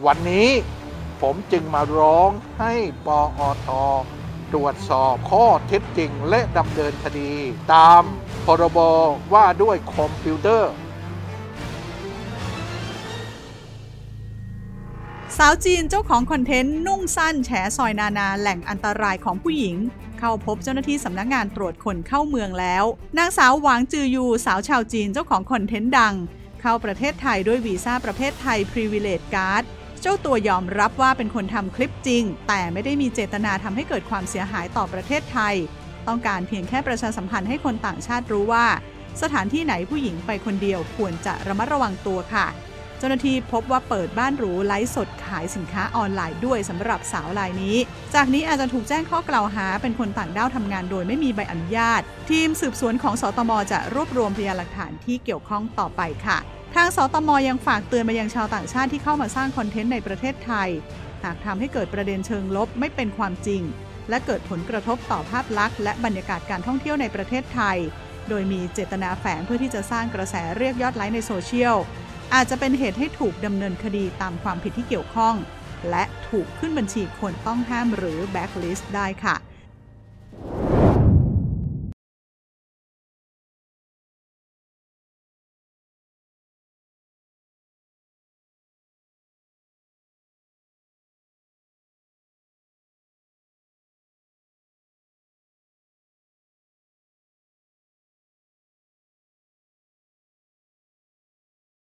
วันนี้ผมจึงมาร้องให้ปอท.ตรวจสอบข้อเท็จจริงและดำเนินคดีตามพรบว่าด้วยคอมพิวเตอร์สาวจีนเจ้าของคอนเทนต์นุ่งสั้นแฉซอยนานาแหล่งอันตรายของผู้หญิงเข้าพบเจ้าหน้าที่สำนักงานตรวจคนเข้าเมืองแล้วนางสาวหวางจือยูสาวชาวจีนเจ้าของคอนเทนต์ดังเข้าประเทศไทยด้วยวีซ่าประเภทไทย Privilege Card เจ้าตัวยอมรับว่าเป็นคนทำคลิปจริงแต่ไม่ได้มีเจตนาทำให้เกิดความเสียหายต่อประเทศไทยต้องการเพียงแค่ประชาสัมพันธ์ให้คนต่างชาติรู้ว่าสถานที่ไหนผู้หญิงไปคนเดียวควรจะระมัดระวังตัวค่ะเจ้าหน้าที่พบว่าเปิดบ้านหรูไลฟ์สดขายสินค้าออนไลน์ด้วยสำหรับสาวรายนี้จากนี้อาจจะถูกแจ้งข้อกล่าวหาเป็นคนต่างด้าวทำงานโดยไม่มีใบอนุญาตทีมสืบสวนของสตม.จะรวบรวมพยานหลักฐานที่เกี่ยวข้องต่อไปค่ะทางสตม.ยังฝากเตือนมายังชาวต่างชาติที่เข้ามาสร้างคอนเทนต์ในประเทศไทยหากทำให้เกิดประเด็นเชิงลบไม่เป็นความจริงและเกิดผลกระทบต่อภาพลักษณ์และบรรยากาศการท่องเที่ยวในประเทศไทยโดยมีเจตนาแฝงเพื่อที่จะสร้างกระแสเรียกยอดไลค์ในโซเชียลอาจจะเป็นเหตุให้ถูกดำเนินคดีตามความผิดที่เกี่ยวข้องและถูกขึ้นบัญชีคนต้องห้ามหรือแบ็คลิสต์ได้ค่ะ